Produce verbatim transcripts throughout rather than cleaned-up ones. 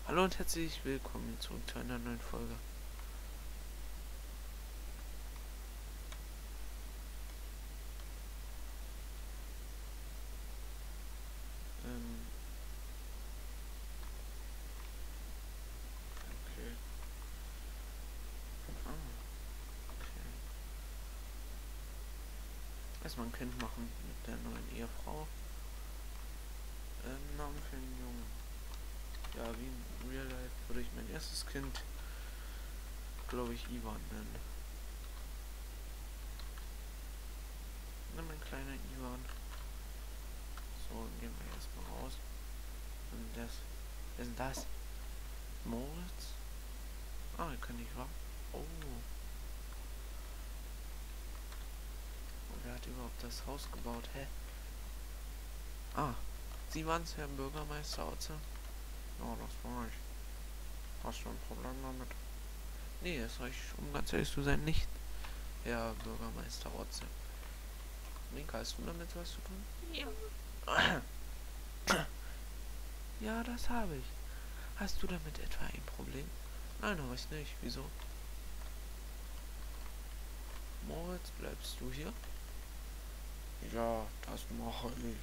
Hallo und herzlich willkommen zurück zu einer neuen Folge. Ähm, okay. Ah, okay. Erstmal ein Kind machen mit der neuen Ehefrau. Ähm, Namen für einen Jungen. Ja, wie in Real Life würde ich mein erstes Kind, glaube ich, Ivan nennen. Na, mein kleiner Ivan. So, dann gehen wir erstmal raus. Und das. Wer ist denn das? Moritz? Ah, er kann nicht wahr? Oh. Und wer hat überhaupt das Haus gebaut? Hä? Ah. Sie waren's, Herr Bürgermeister Otze? Ja, das war ich. Hast du ein Problem damit? Nee, das soll ich, um ganz ehrlich zu sein, nicht. Herr Bürgermeister Otze. Mika, hast du damit was zu tun? Ja. Ja, das habe ich. Hast du damit etwa ein Problem? Nein, habe ich nicht. Wieso? Moritz, bleibst du hier? Ja, das mache ich.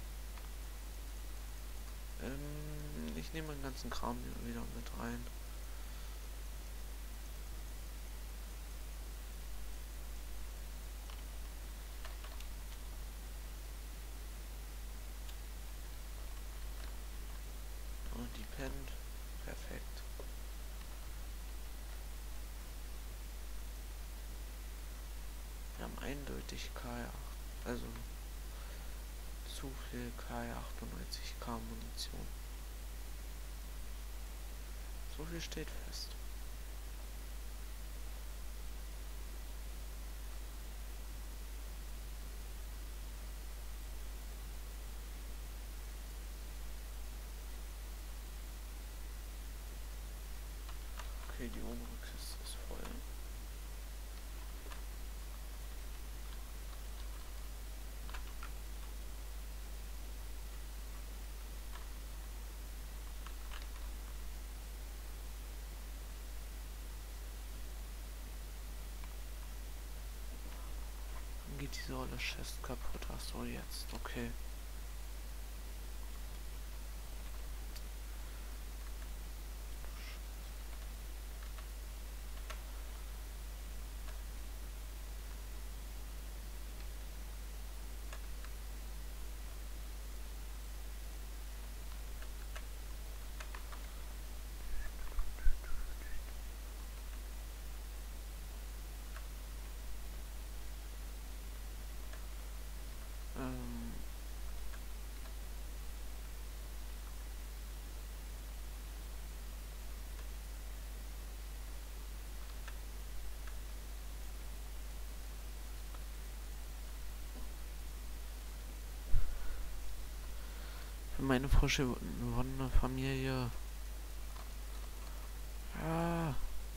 Ähm, ich nehme den ganzen Kram hier wieder mit rein. Und die pennt. Perfekt. Wir haben eindeutig K acht. Also zu viel K achtundneunzig K Munition. So viel steht fest. Okay, die obere Kiste ist voll. Dann geht diese olle Chest kaputt. Achso, jetzt. Okay. Ähm, für meine frisch gewonnene Familie. Ja.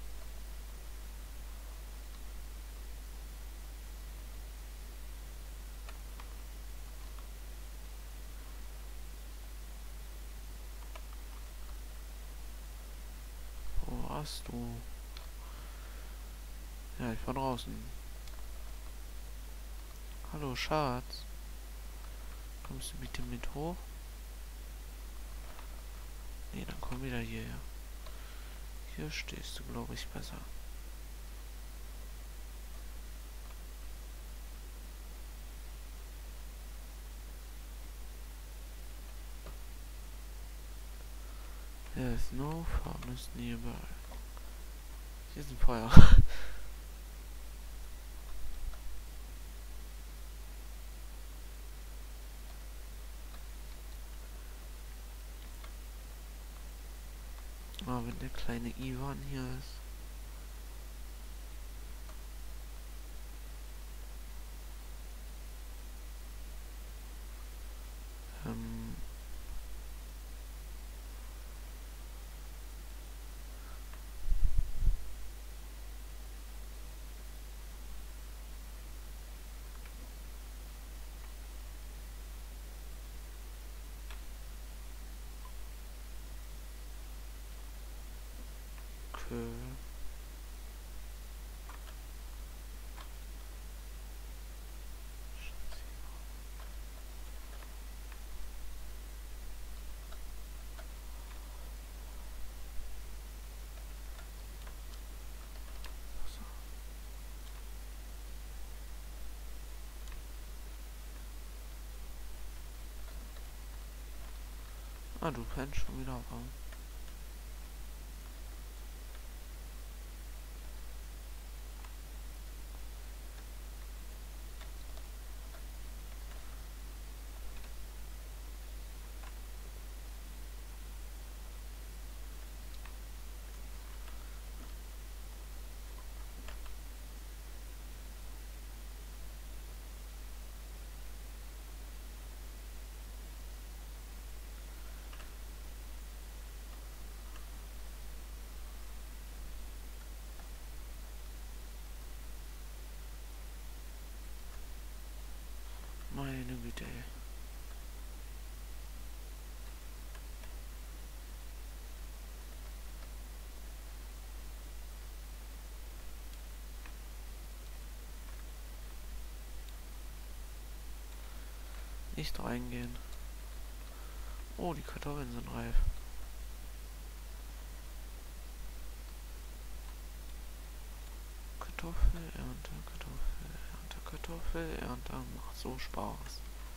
Wo warst du? Ja, ich war draußen. Hallo, Schatz. Kommst du bitte mit hoch? Nee, dann komm wieder hierher. Hier stehst du, glaube ich, besser. There's no furnace nearby. Hier ist ein Feuer. Aber wenn der kleine Ivan hier ist. Ähm. Kartoffel. Ah, du pennst schon wieder rum. Meine Güte. Nicht reingehen. Oh, die Kartoffeln sind reif. Kartoffelernte, Kartoffelernte, Kartoffelernte. Macht so Spaß.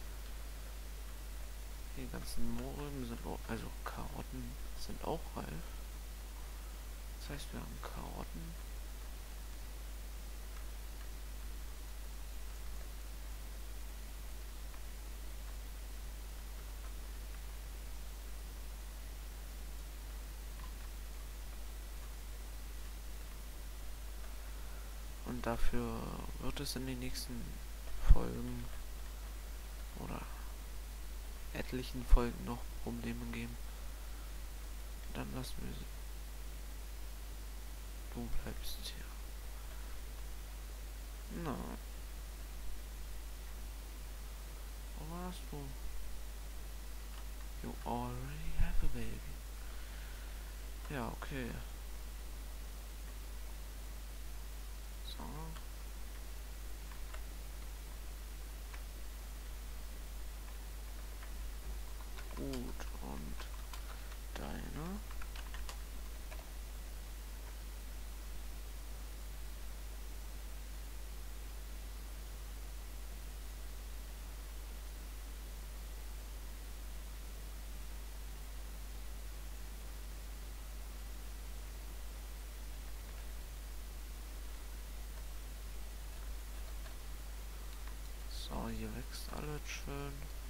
Die ganzen Mohren sind auch, also Karotten sind auch reif. Das heißt, wir haben Karotten. Und dafür wird es in den nächsten Folgen oder etlichen Folgen noch Probleme geben. Dann lassen wir sie. Du bleibst hier. Na. Wo warst du? You already have a baby. Ja, okay. So. Gut, und deine? So, hier wächst alles schön.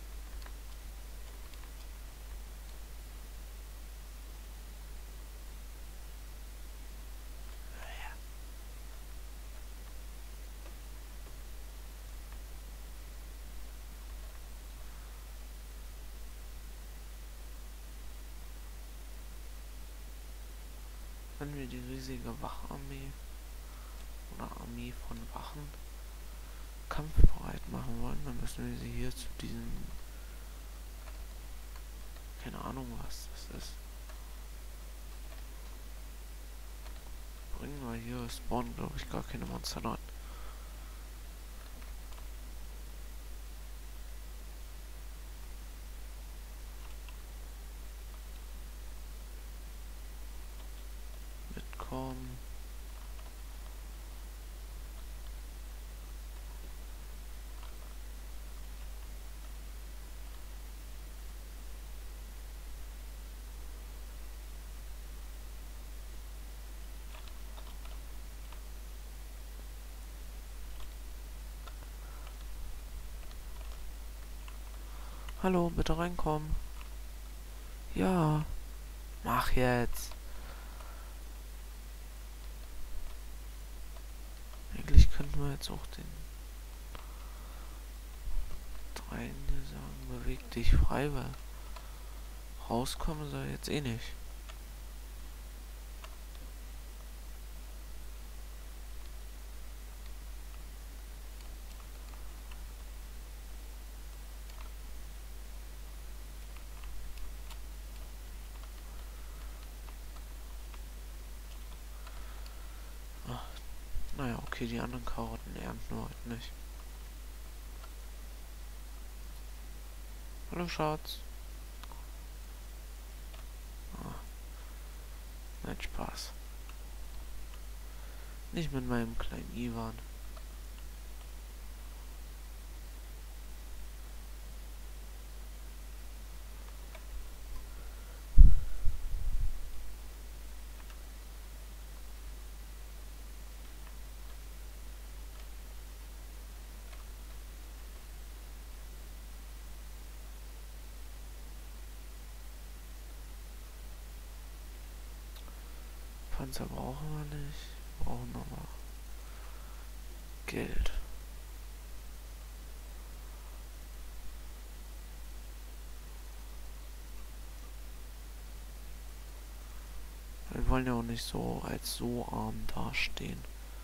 Wenn wir die riesige Wacharmee oder Armee von Wachen kampfbereit machen wollen, dann müssen wir sie hier zu diesem, keine Ahnung was das ist, bringen, weil hier spawnen glaube ich gar keine Monster dran. Mitkommen. Hallo, bitte reinkommen. Ja, mach jetzt. Eigentlich könnten wir jetzt auch den dreien sagen, beweg dich frei, weil rauskommen soll jetzt eh nicht. Naja, okay, die anderen Karotten ernten wir heute nicht. Hallo Schatz. Ah, nein, Spaß. Nicht mit meinem kleinen Ivan. Panzer brauchen wir nicht. Wir brauchen nochmal Geld. Wir wollen ja auch nicht so als so arm dastehen.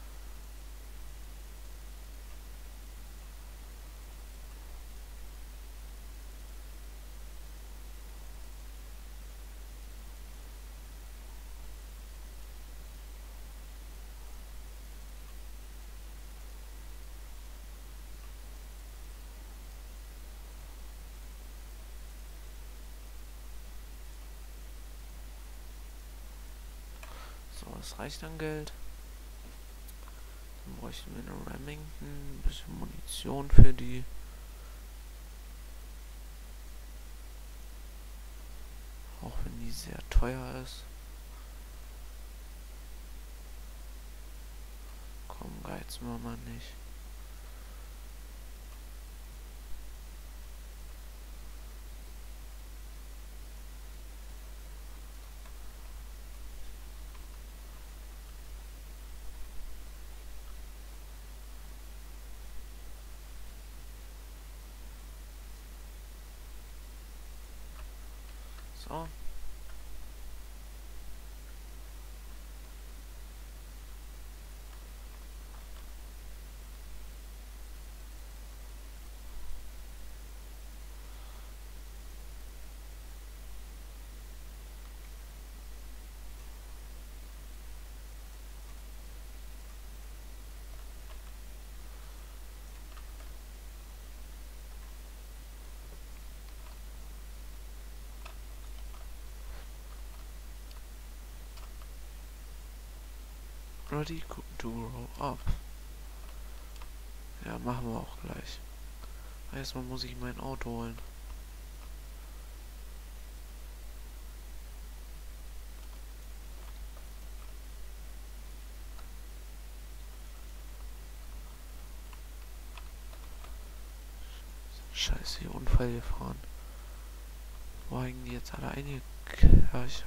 So, das reicht an Geld. Dann bräuchten wir eine Remington, ein bisschen Munition für die. Auch wenn die sehr teuer ist. Komm, geizen wir mal nicht. So. Ready to roll up. Ja, machen wir auch gleich. Erstmal muss ich mein Auto holen. Scheiße, hier Unfall gefahren. Wo hängen die jetzt alle eingekerchert?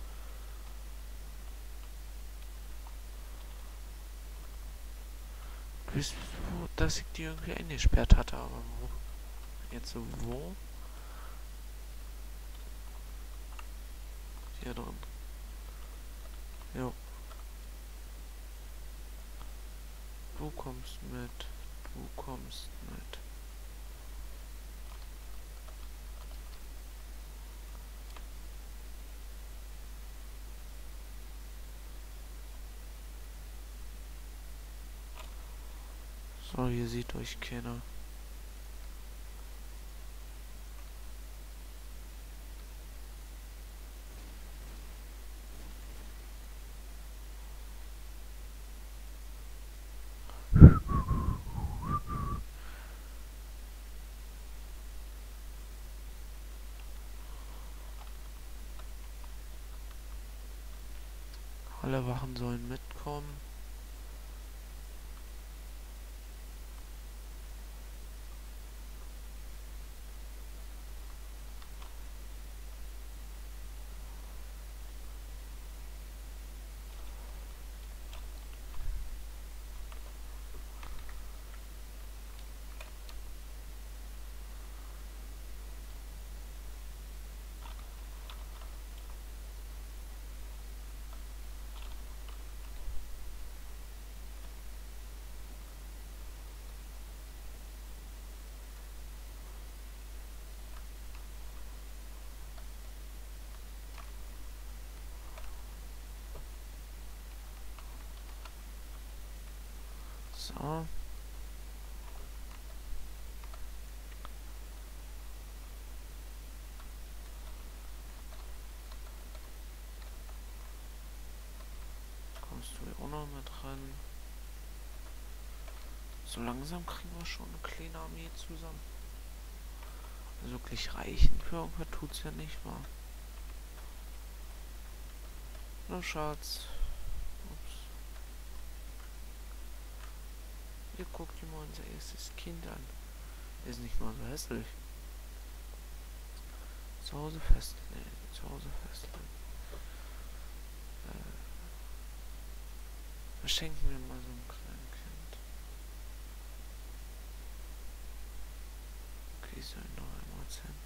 Wisst ihr, dass ich die irgendwie eingesperrt hatte, aber wo? Jetzt so wo? Hier drin. Jo. Du kommst mit. Du kommst mit. So, hier sieht euch keiner. Alle Wachen sollen mitkommen. Da. Kommst du hier auch noch mit dran? So langsam kriegen wir schon eine kleine Armee zusammen. Also wirklich reichen für irgendwas tut's ja nicht, wahr? Na, Schatz. Ups. Ihr guckt dir mal unser erstes Kind an. Der ist nicht mal so hässlich. Zu Hause festlegen. Zu Hause festlegen. Äh, was schenken wir mal so einem kleinen Kind? Okay, soll ich noch einmal erzählen?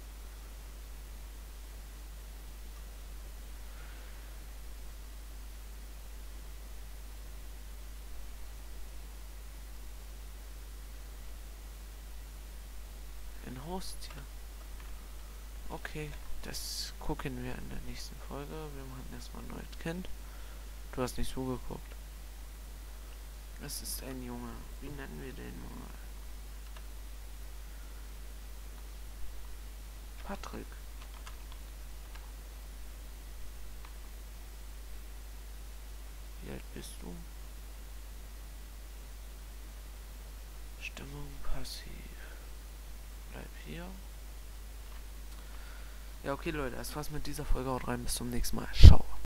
Ein Haustier. Okay, das gucken wir in der nächsten Folge. Wir machen erstmal ein neues Kind. Du hast nicht zugeguckt. Es ist ein Junge. Wie nennen wir den mal? Patrick. Wie alt bist du? Stimmung passiv. Bleib hier. Ja, okay, Leute, das war's mit dieser Folge. Haut rein, bis zum nächsten Mal. Ciao.